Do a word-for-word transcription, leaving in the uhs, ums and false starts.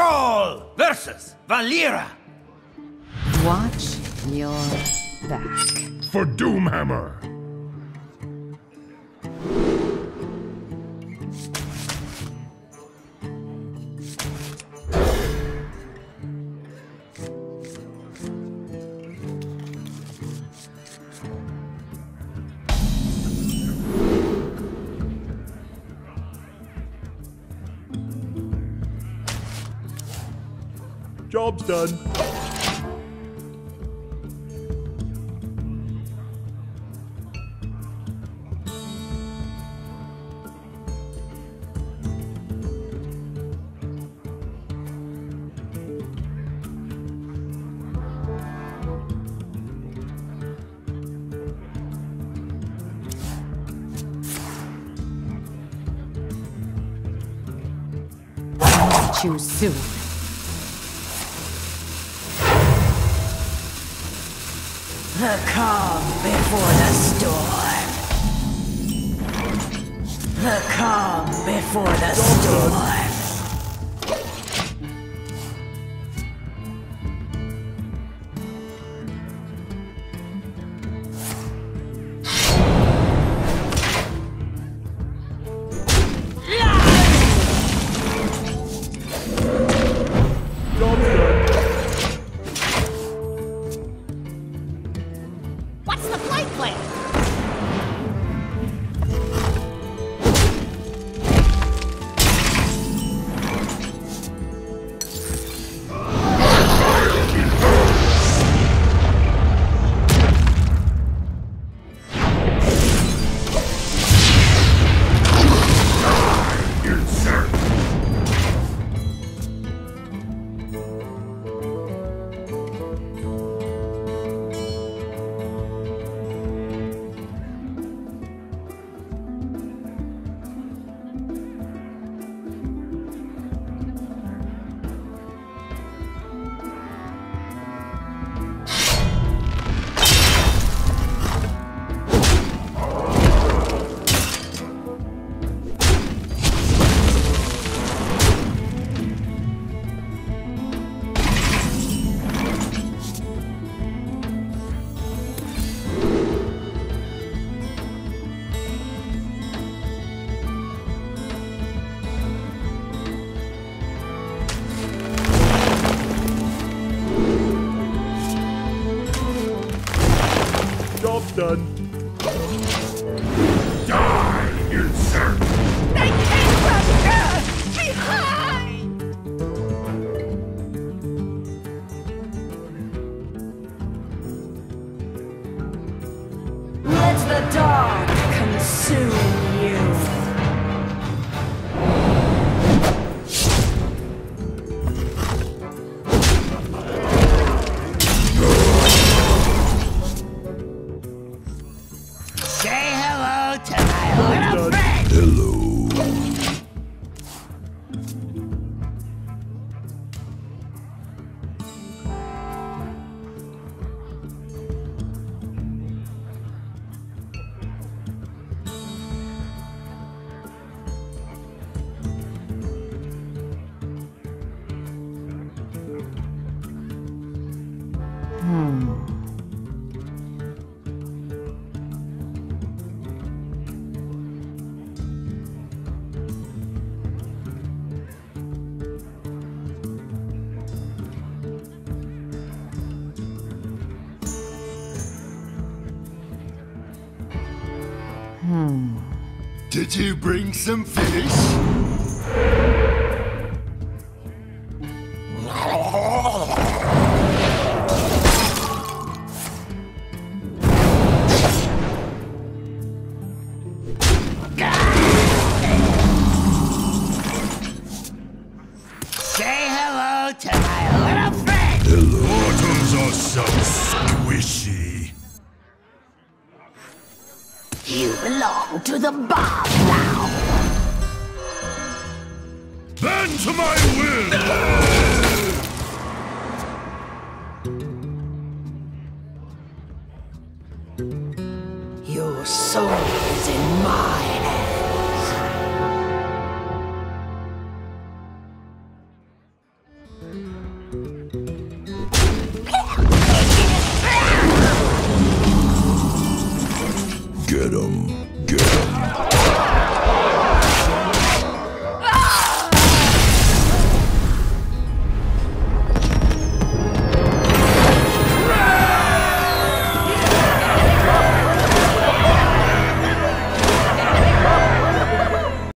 Brawl versus Valera. Watch your back. For Doomhammer! Job's done. Too soon. The calm before the storm. The calm before the storm. What's the flight plan? Job's done. Die, insert! They came from Earth behind! Let the dark consume you. Say hello to my little friend. Hello. Did you bring some fish? Say hello to my little friend. Autumns are so squishy. You belong to the bomb now. Bend to my will! Your soul is in my hands. get 'em.